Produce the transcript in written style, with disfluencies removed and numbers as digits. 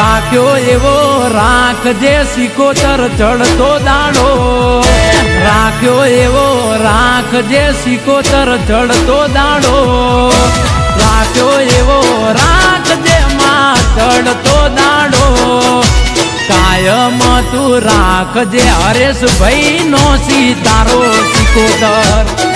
રાખ્યો એવો રાખજે સિકોતર ચડતો દાડો, રાખ્યો એવો રાખજે સિકોતર ચડતો દાડો, રાખ્યો એવો રાખજે માં ચડતો દાડો, કાયમ તું રાખજે હરેશભાઈ નો સિતારો સિકોતર।